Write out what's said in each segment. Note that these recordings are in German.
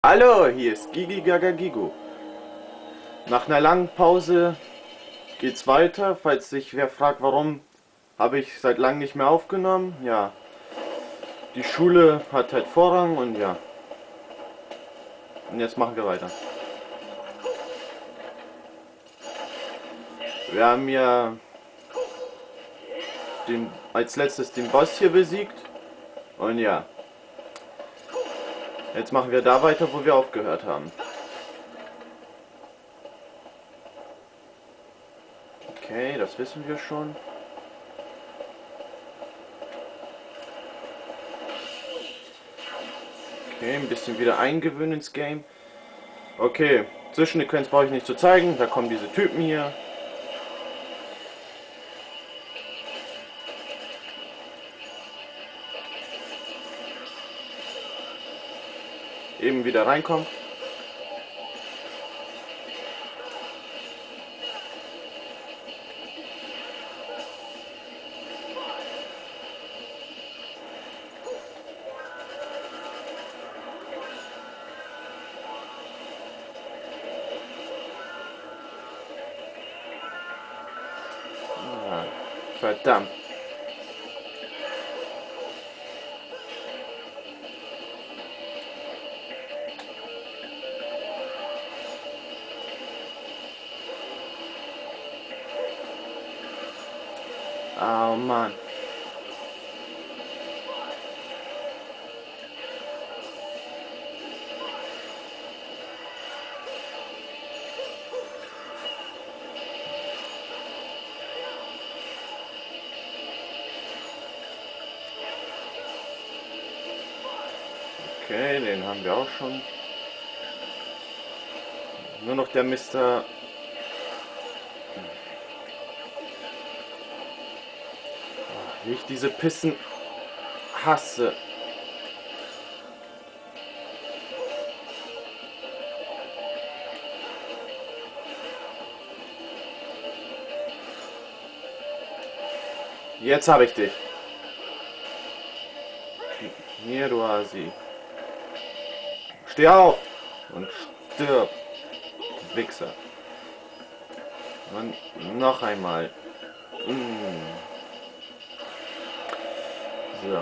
Hallo, hier ist Gigi Gaga Gigo. Nach einer langen Pause geht's weiter. Falls sich wer fragt, warum, habe ich seit langem nicht mehr aufgenommen. Ja, die Schule hat halt Vorrang und ja. Und jetzt machen wir weiter. Wir haben ja als letztes den Boss hier besiegt. Und ja, jetzt machen wir da weiter, wo wir aufgehört haben. Okay, das wissen wir schon. Okay, ein bisschen wieder eingewöhnen ins Game. Okay, Zwischensequenz brauche ich nicht zu zeigen. Da kommen diese Typen hier. Eben wieder reinkommen. Ah, verdammt. Oh Mann. Okay, den haben wir auch schon. Nur noch der Mister. Wie ich diese Pissen hasse. Jetzt habe ich dich. Hier, du Hasi. Steh auf und stirb, Wichser. Und noch einmal. So.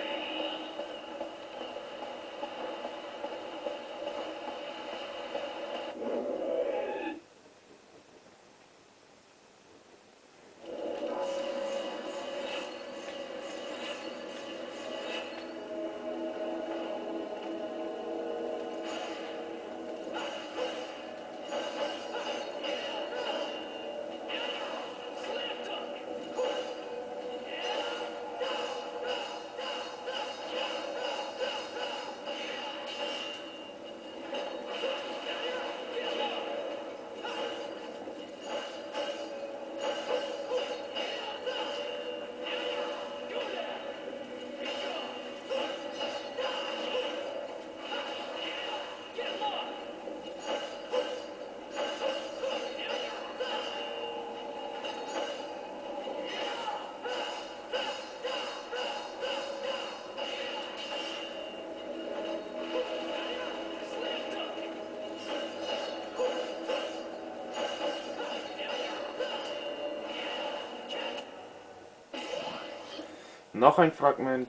Noch ein Fragment.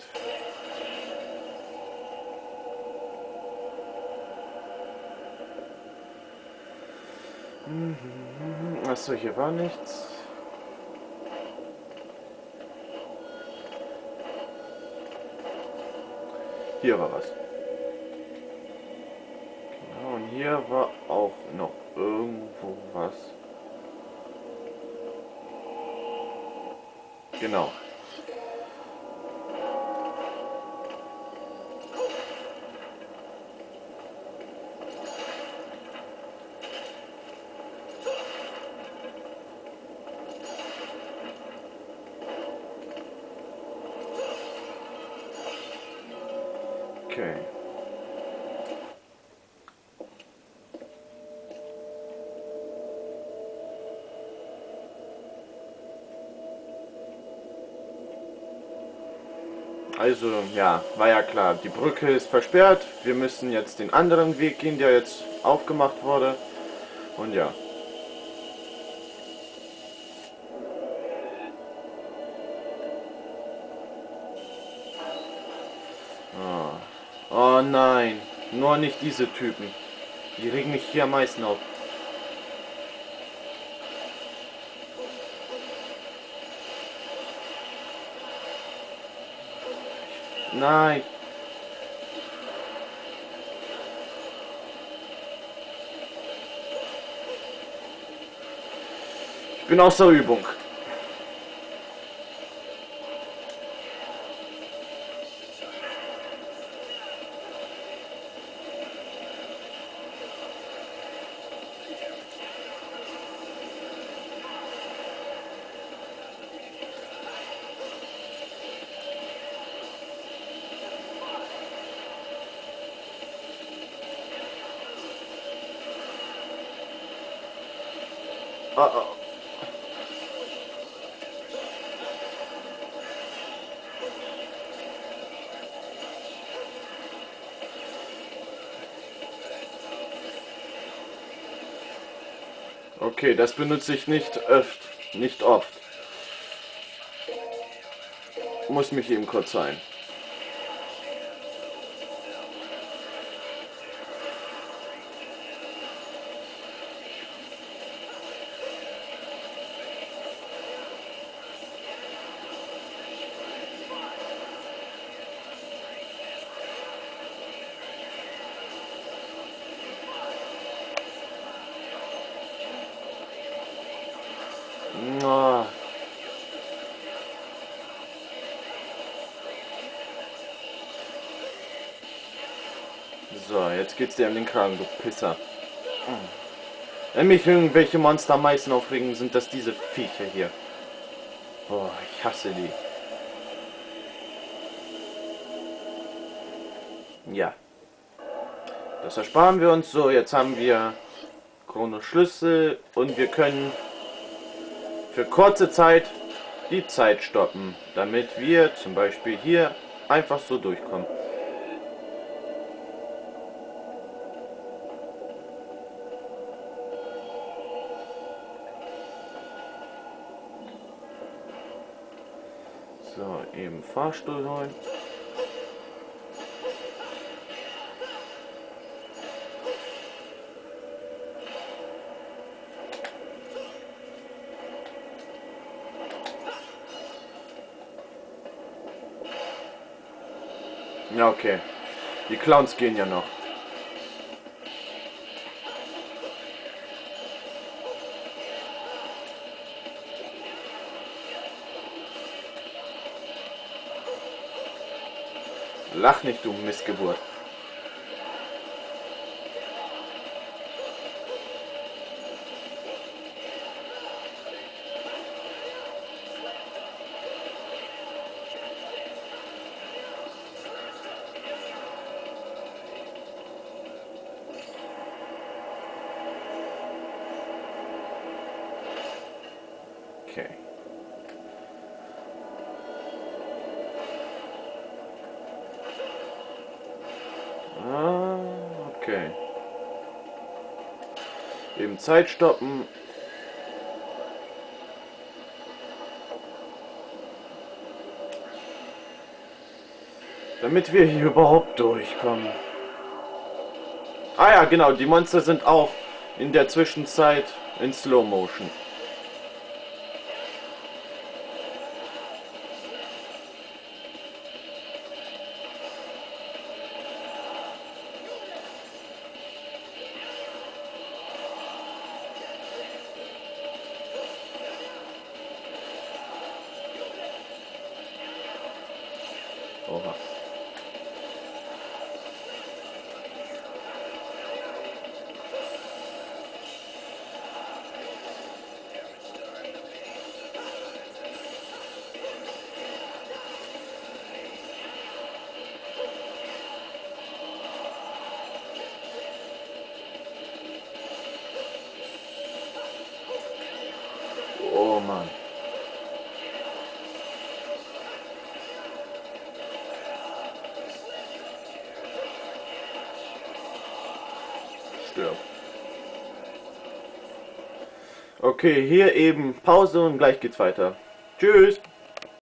Achso, hier war nichts. Hier war was. Genau, und hier war auch noch irgendwo was. Genau. Okay. Also, ja, war ja klar. Die Brücke ist versperrt. Wir müssen jetzt den anderen Weg gehen, der jetzt aufgemacht wurde. Und ja. Oh nein. Nur nicht diese Typen. Die regen mich hier am meisten auf. Nein. Ich bin außer Übung. Oh, oh. Okay, das benutze ich nicht oft. Muss mich eben kurz sein. Oh. So, jetzt geht's dir an den Kragen, du Pisser. Wenn mich irgendwelche Monster am meisten aufregen, sind das diese Viecher hier. Boah, ich hasse die. Ja. Das ersparen wir uns. So, jetzt haben wir Chrono Schlüssel und wir können für kurze Zeit die Zeit stoppen, damit wir zum Beispiel hier einfach so durchkommen. So, eben Fahrstuhl holen. Ja, okay. Die Clowns gehen ja noch. Lach nicht, du Missgeburt. Okay. Ah, okay. Eben Zeit stoppen. Damit wir hier überhaupt durchkommen. Ah ja, genau, die Monster sind auch in der Zwischenzeit in Slow Motion. Oha. Oh Mann. stirbt. Okay, hier eben Pause und gleich geht's weiter. Tschüss!